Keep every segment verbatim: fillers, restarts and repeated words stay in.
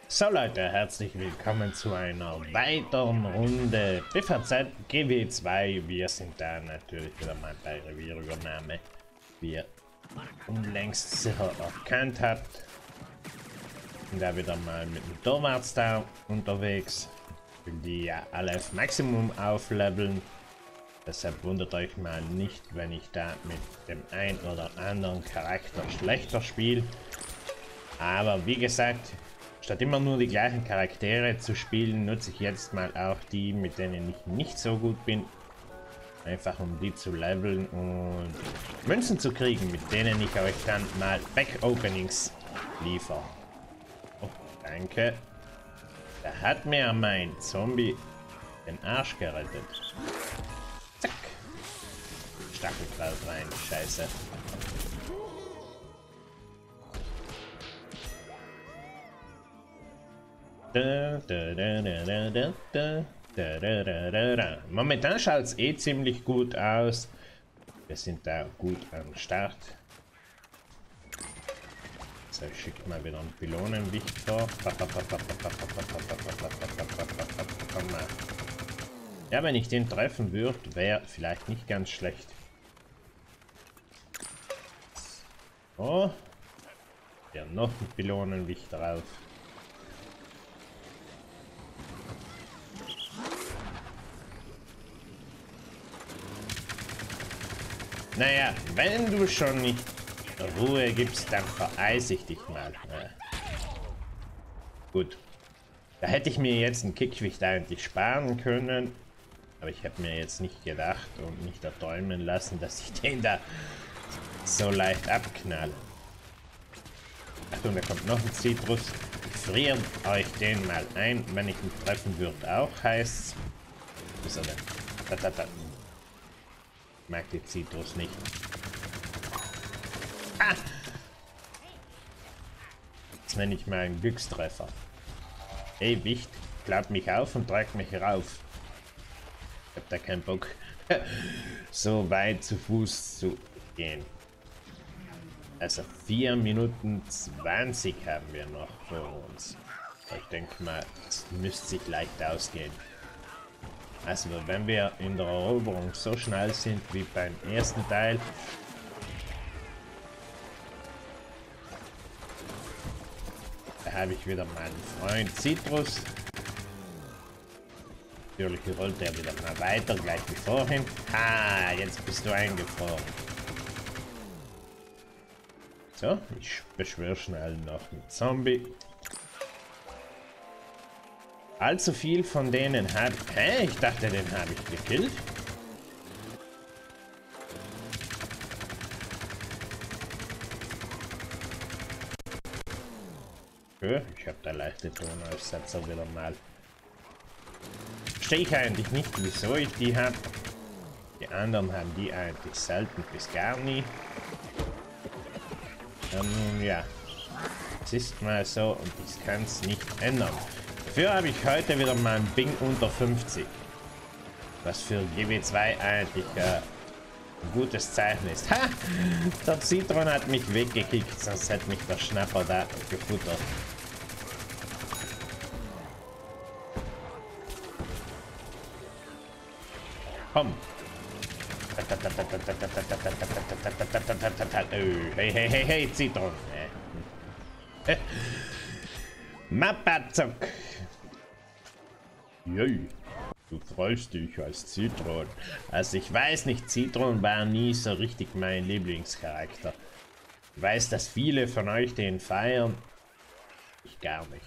So Leute, herzlich willkommen zu einer weiteren Runde B V Z G W zwei. Wir sind da natürlich wieder mal bei Revierübernahme, wie ihr unlängst sicher erkannt habt. Und da wieder mal mit dem Torwarts da unterwegs. Ich will die ja alle auf Maximum aufleveln. Deshalb wundert euch mal nicht, wenn ich da mit dem ein oder anderen Charakter schlechter spiele. Aber wie gesagt, statt immer nur die gleichen Charaktere zu spielen, nutze ich jetzt mal auch die, mit denen ich nicht so gut bin. Einfach um die zu leveln und Münzen zu kriegen, mit denen ich euch dann mal Back-Openings liefere. Oh, danke. Da hat mir mein Zombie den Arsch gerettet. Zack. Stachelkraut rein, scheiße. Da, da, da, da, da, da, da, da, da, da. Momentan schaut es eh ziemlich gut aus. Wir sind da gut am Start. So, ich schicke mal wieder einen Pylonenwicht vor. Komm mal. Ja, wenn ich den treffen würde, wäre vielleicht nicht ganz schlecht. So. Ja, noch ein Pylonenwicht drauf. Naja, wenn du schon nicht Ruhe gibst, dann vereise ich dich mal. Ja. Gut. Da hätte ich mir jetzt einen Kickwicht eigentlich sparen können. Aber ich habe mir jetzt nicht gedacht und nicht erträumen lassen, dass ich den da so leicht abknalle. Achtung, da kommt noch ein Zitrus. Ich friere euch den mal ein, wenn ich ihn treffen würde. Auch heißt, wo ist er denn? Da, da, da. Ich mag die Zitrus nicht. Ah! Das nenne ich mal einen Glückstreffer. Hey Wicht, klapp mich auf und trag mich rauf. Ich hab da keinen Bock, so weit zu Fuß zu gehen. Also vier Minuten zwanzig haben wir noch vor uns. Ich denke mal, es müsste sich leicht ausgehen. Also wenn wir in der Eroberung so schnell sind wie beim ersten Teil, da habe ich wieder meinen Freund Citrus. Natürlich rollt er wieder mal weiter, gleich wie vorhin. Ah, jetzt bist du eingefroren. So, ich beschwöre schnell noch einen Zombie. Allzu viel von denen habe ich... Hä? Ich dachte, den habe ich gekillt. Okay, ich habe da leichte Tonaussetzer wieder mal. Verstehe ich eigentlich nicht, wieso ich die habe. Die anderen haben die eigentlich selten bis gar nie. Ähm, ja, es ist mal so und ich kann es nicht ändern. Dafür habe ich heute wieder mal ein Bing unter fünfzig. Was für G W zwei eigentlich äh, ein gutes Zeichen ist. Ha! Der Citron hat mich weggekickt, sonst hätte mich der Schnapper da gefuttert. Komm. Hey, hey, hey, hey, Citron. Mapazok. Jei, du freust dich als Citron. Also ich weiß nicht, Citron war nie so richtig mein Lieblingscharakter. Ich weiß, dass viele von euch den feiern. Ich gar nicht.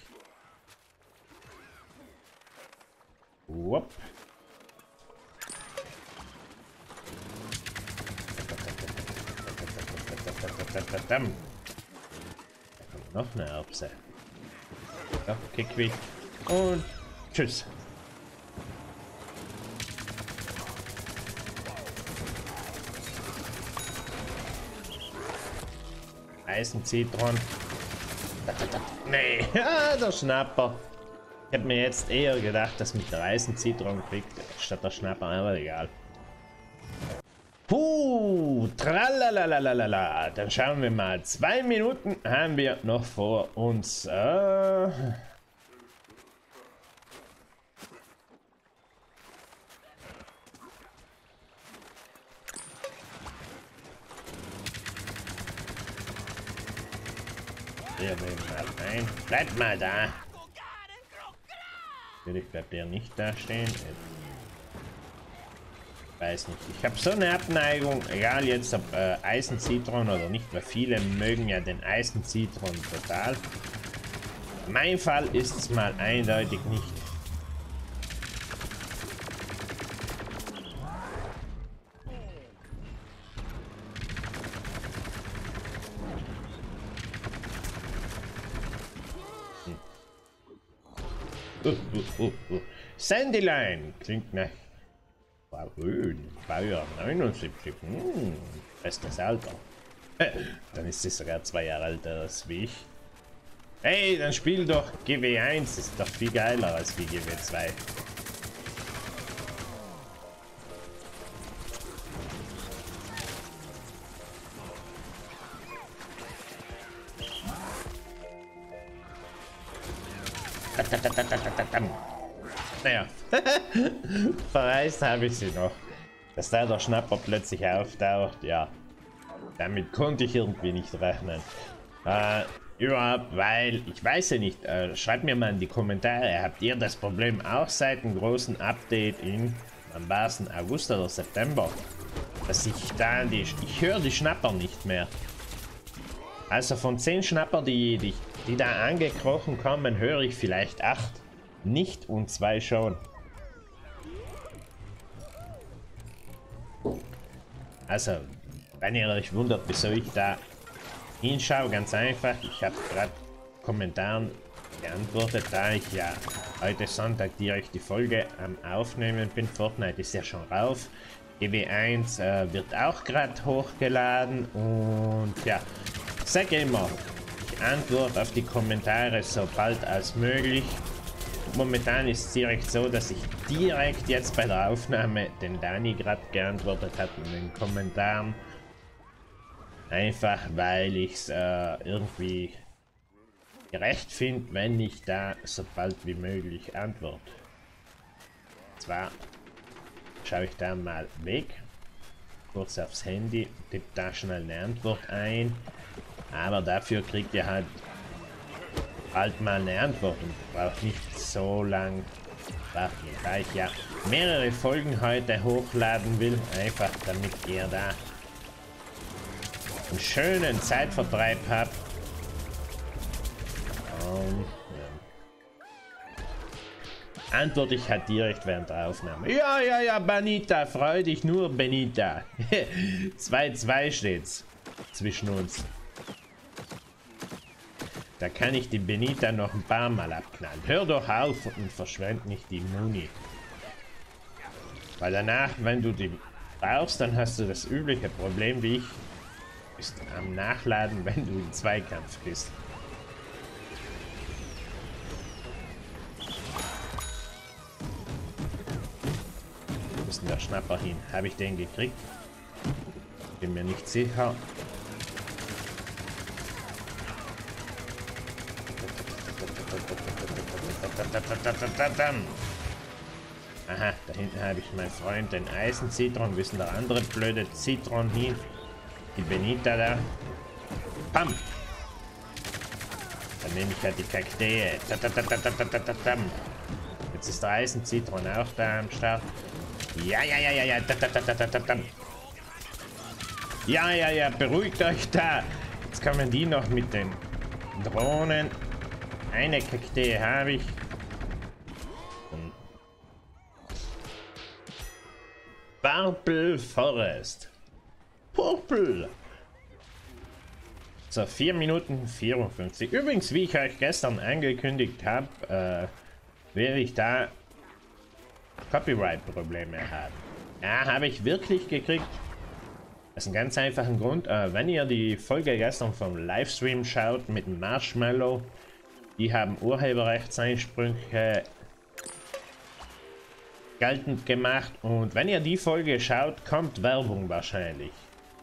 Wupp. Da kommt noch eine Erbse. So, Kickwicht und tschüss. Eisenzitron. Nee, der Schnapper. Ich hätte mir jetzt eher gedacht, dass mich der Eisenzitron kriegt, statt der Schnapper, aber egal. Puh, tralalalala. Dann schauen wir mal. Zwei Minuten haben wir noch vor uns. Äh, Der nehmen mal ein. Bleibt mal da. Natürlich bleibt der nicht da stehen. Ich weiß nicht. Ich habe so eine Abneigung, egal jetzt ob äh, Eisenzitron oder nicht, weil viele mögen ja den Eisenzitron total. Mein Fall ist es mal eindeutig nicht. Hm. Uh, uh, uh, uh. Sandyline klingt nach Baujahr neunundsiebzig. Hm, bestes Alter. Dann ist sie sogar zwei Jahre älter als wie ich. Hey, dann spiel doch G W eins, ist doch viel geiler als wie G W zwei. Naja, verreist habe ich sie noch. Dass da der Schnapper plötzlich auftaucht, ja. Damit konnte ich irgendwie nicht rechnen. Äh, überhaupt, weil, ich weiß ja nicht, äh, schreibt mir mal in die Kommentare, habt ihr das Problem auch seit dem großen Update in, am besten August oder September? Dass ich da, die, ich höre die Schnapper nicht mehr. Also von zehn Schnapper, die, die, die da angekrochen kommen, höre ich vielleicht acht. Nicht und zwei schon. Also, wenn ihr euch wundert, wieso ich da hinschaue, ganz einfach. Ich habe gerade Kommentaren geantwortet, da ich ja heute Sonntag direkt die Folge am Aufnehmen bin. Fortnite ist ja schon rauf. G W eins äh, wird auch gerade hochgeladen und ja, sag immer, ich antworte auf die Kommentare so bald als möglich. Momentan ist es direkt so, dass ich direkt jetzt bei der Aufnahme den Dani gerade geantwortet hat in den Kommentaren. Einfach weil ich es äh, irgendwie gerecht finde, wenn ich da so bald wie möglich antworte. Zwar schaue ich da mal weg, kurz aufs Handy, tippe da schnell eine Antwort ein, aber dafür kriegt ihr halt bald mal eine Antwort und braucht nicht so lang warten, da ich ja mehrere Folgen heute hochladen will, einfach damit ihr da einen schönen Zeitvertreib habt. Um, ja. Antworte ich halt direkt während der Aufnahme. Ja, ja, ja, Benita, freu dich nur, Benita. zwei zwei steht's zwischen uns. Da kann ich die Benita noch ein paar Mal abknallen. Hör doch auf und verschwend nicht die Muni. Weil danach, wenn du die brauchst, dann hast du das übliche Problem wie ich. Bist am Nachladen, wenn du im Zweikampf bist. Wo ist denn der Schnapper hin? Habe ich den gekriegt? Bin mir nicht sicher. Aha, da hinten habe ich meinen Freund, den Eisenzitron. Wissen der andere blöde Zitron hin? Die Benita da. Pam! Dann nehme ich halt die Kakteen. Jetzt ist der Eisenzitron auch da am Start. Ja, ja, ja, ja, ja. Ja, ja, ja, beruhigt euch da. Jetzt kommen die noch mit den Drohnen. Eine Kaktee habe ich. Hm. Purple Forest. Purple. So, vier Minuten vierundfünfzig. Übrigens, wie ich euch gestern angekündigt habe, äh, werde ich da Copyright-Probleme haben. Ja, habe ich wirklich gekriegt. Das ist ein ganz einfachen Grund. Äh, wenn ihr die Folge gestern vom Livestream schaut mit dem Marshmallow, die haben Urheberrechtseinsprüche geltend gemacht und wenn ihr die Folge schaut, kommt Werbung wahrscheinlich.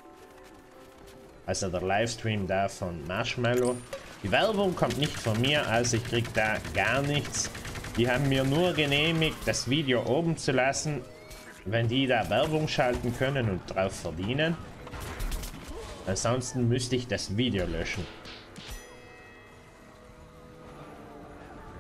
Also der Livestream da von Marshmallow. Die Werbung kommt nicht von mir, also ich krieg da gar nichts. Die haben mir nur genehmigt, das Video oben zu lassen, wenn die da Werbung schalten können und drauf verdienen. Ansonsten müsste ich das Video löschen.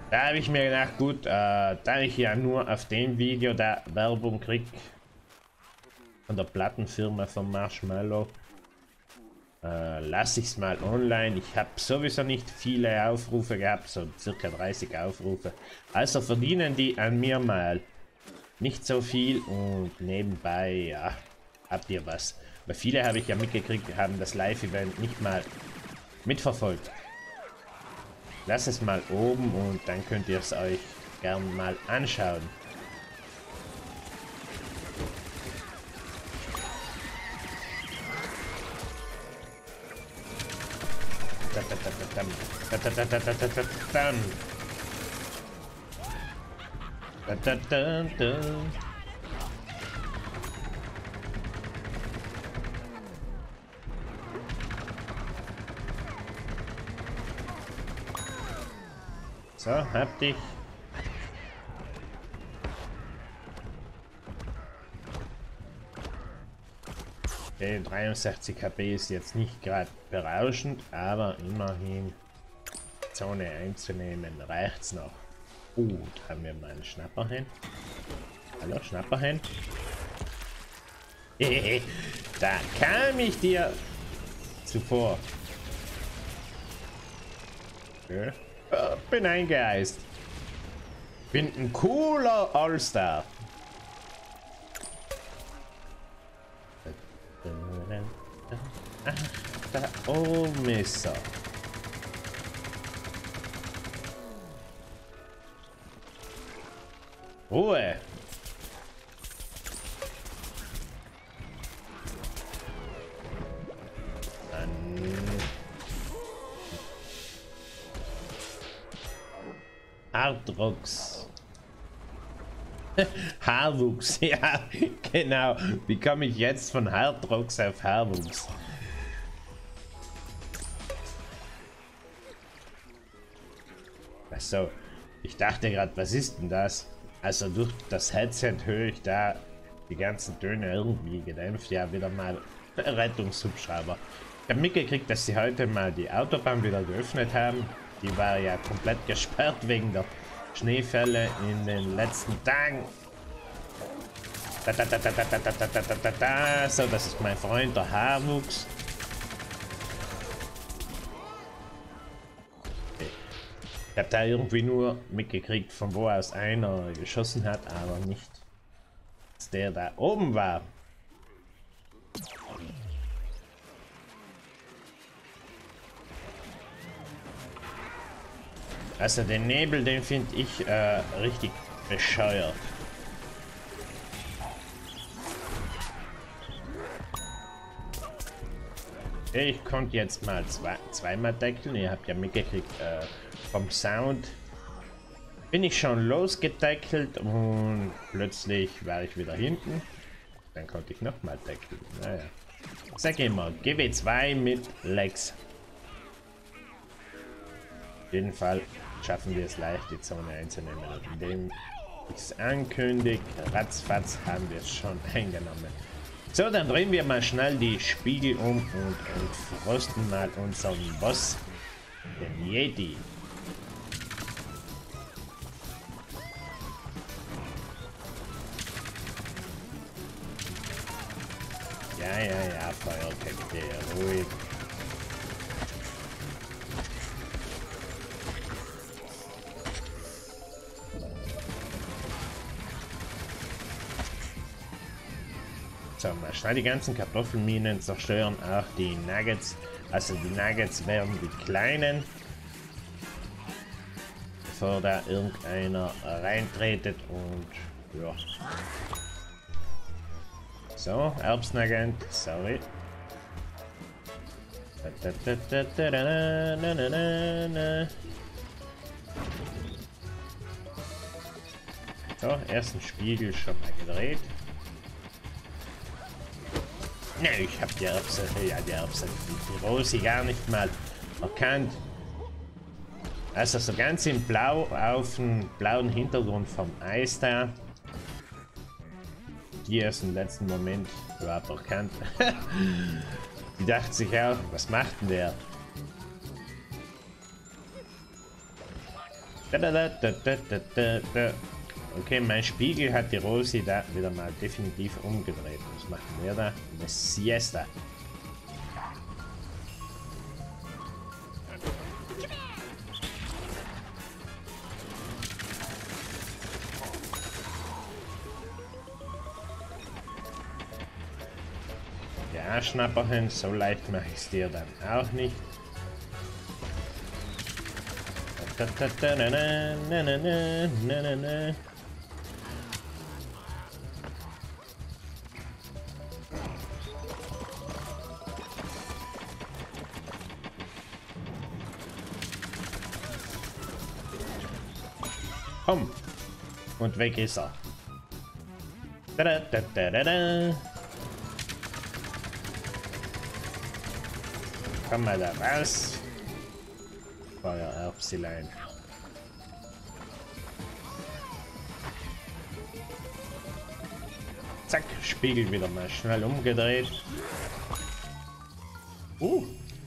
Da habe ich mir gedacht, gut, äh, da ich ja nur auf dem Video da Werbung krieg von der Plattenfirma von Marshmallow, äh, lasse ich es mal online. Ich habe sowieso nicht viele Aufrufe gehabt, so circa dreißig Aufrufe. Also verdienen die an mir mal nicht so viel und nebenbei, ja, habt ihr was. Weil viele habe ich ja mitgekriegt, haben das Live-Event nicht mal mitverfolgt. Lasst es mal oben und dann könnt ihr es euch gern mal anschauen. So, hab dich. Okay, dreiundsechzig H P ist jetzt nicht gerade berauschend, aber immerhin Zone einzunehmen reicht's noch. Gut, haben wir mal einen Schnapperhen. Hallo, Schnapperhen. Da kam ich dir zuvor. Okay. Bin eingeeist. Bin ein cooler All-Star. Ach, da oben ist er. Ruhe. Hardrocks. Haarwuchs, ja, genau. Wie komme ich jetzt von Hardrocks auf Haarwuchs? Achso, ich dachte gerade, was ist denn das? Also durch das Headset höre ich da die ganzen Töne irgendwie gedämpft. Ja, wieder mal Rettungshubschrauber. Ich habe mitgekriegt, dass sie heute mal die Autobahn wieder geöffnet haben. Die war ja komplett gesperrt wegen der Schneefälle in den letzten Tagen. Da, da, da, da, da, da, da, da, da, da. So, das ist mein Freund, der Haarwuchs. Okay. Ich habe da irgendwie nur mitgekriegt, von wo aus einer geschossen hat, aber nicht, dass der da oben war. Also den Nebel, den finde ich äh, richtig bescheuert. Ich konnte jetzt mal zwei, zweimal deckeln. Ihr habt ja mitgekriegt, äh, vom Sound bin ich schon losgedeckelt und plötzlich war ich wieder hinten. Dann konnte ich noch mal deckeln. Naja. Sag immer, G W zwei mit Lex. Auf jeden Fall schaffen wir es leicht, die Zone einzunehmen. Und indem ich es ankündige, ratzfatz haben wir es schon eingenommen. So, dann drehen wir mal schnell die Spiegel um und entfrosten mal unseren Boss, den Yeti. Ja, ja, ja, Feuerkette, ruhig. So, mal schnell die ganzen Kartoffelminen zerstören, auch die Nuggets. Also die Nuggets werden die kleinen, bevor da irgendeiner reintretet und ja. So, Erbsnugget, sorry. So, ersten Spiegel schon mal gedreht. Ne, ich habe die Erbse, ja die Erbse, die Rosi gar nicht mal erkannt. Also so ganz in Blau auf dem blauen Hintergrund vom Eis da. Die erst im letzten Moment überhaupt erkannt. Die dachte sich auch, was macht denn der? Da, da, da, da, da, da, da. Okay, mein Spiegel hat die Rosi da wieder mal definitiv umgedreht. Was machen wir da? Eine Siesta. Ja, Schnapperchen, so leicht mache ich es dir dann auch nicht. Da, da, da, na, na, na, na, na, na, na. Komm! Und weg ist er. Da, da, da, da, da, da. Komm mal da raus. Feuererbselein. Zack, Spiegel wieder mal schnell umgedreht. Uh.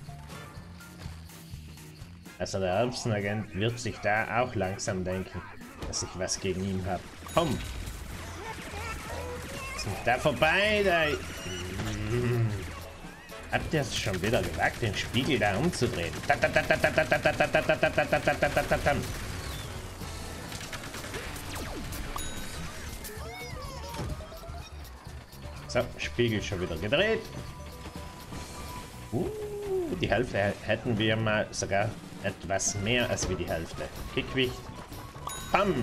Also der Erbsenagent wird sich da auch langsam denken, dass ich was gegen ihn habe. Komm! Ist nicht da vorbei, da. Mm. Habt ihr es schon wieder gewagt, den Spiegel da umzudrehen? So, Spiegel schon wieder gedreht. Uh, die Hälfte hätten wir mal sogar etwas mehr als wie die Hälfte. Kickwicht. Pam!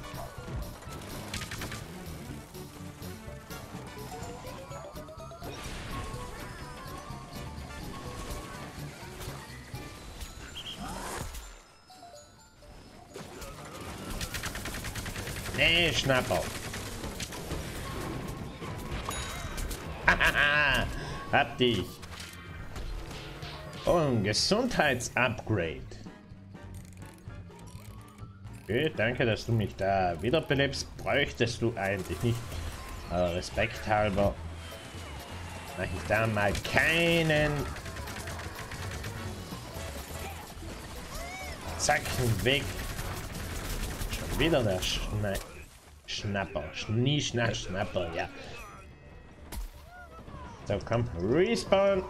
Nee, Schnapper. Hahaha, hab dich. Oh, ein Gesundheitsupgrade. Okay, danke, dass du mich da wiederbelebst. Bräuchtest du eigentlich nicht. Aber Respekt halber mache ich da mal keinen Zacken weg. Schon wieder der Schna Schnapper. Nie Schna Schnapper, ja. So, komm, respawn.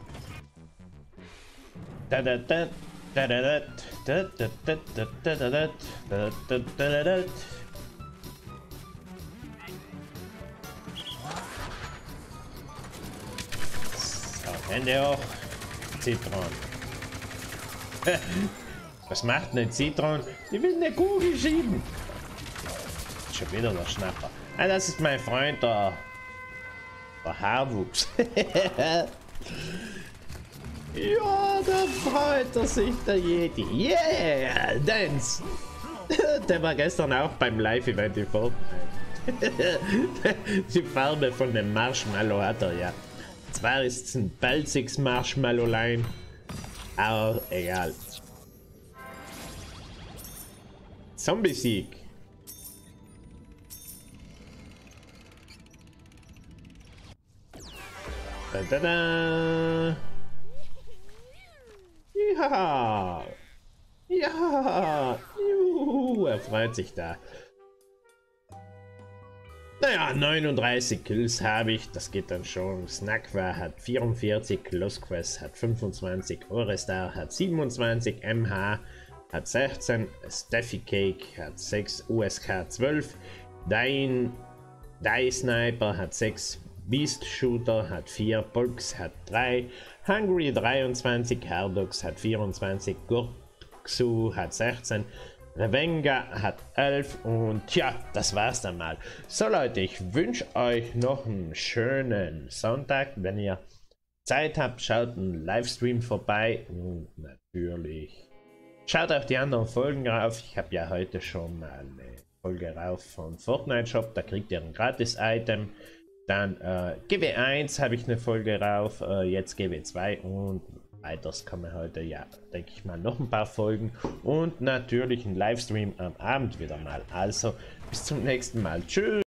Da da da da da da da da da da da da da da da. So, Hände hoch. Zitron. Was macht eine Zitron? Die will eine Kugel schieben. Schon wieder der Schnapper. Ah, das ist mein Freund, der, der Haarwuchs. Ja, da freut er sich, der Yeti. Yeah, Dance. Der war gestern auch beim Live-Event in Fortnite. Die Farbe von dem Marshmallow hat er, ja. Zwar ist es ein balziges Marshmallow-Line, aber egal. Zombie-Sieg. Da, da, da. Ja. Ja. Juhu, er freut sich da. Naja, neununddreißig Kills habe ich, das geht dann schon. Snakwa hat vierundvierzig, Losquest hat fünfundzwanzig, Orestar hat siebenundzwanzig, M H hat sechzehn, Steffi Cake hat sechs, U S K zwölf, Dein, Die Sniper hat sechs, Beast Shooter hat vier, Bulks hat drei, Hungry dreiundzwanzig, Hardox hat vierundzwanzig, Gurksu hat sechzehn, Revenga hat elf und tja, das war's dann mal. So Leute, ich wünsche euch noch einen schönen Sonntag. Wenn ihr Zeit habt, schaut einen Livestream vorbei und natürlich schaut auch die anderen Folgen rauf. Ich habe ja heute schon mal eine Folge rauf von Fortnite Shop, da kriegt ihr ein Gratis-Item. Dann äh, G W eins habe ich eine Folge rauf, äh, jetzt G W zwei und weiters kommen heute, ja, denke ich mal, noch ein paar Folgen und natürlich ein Livestream am Abend wieder mal. Also bis zum nächsten Mal. Tschüss!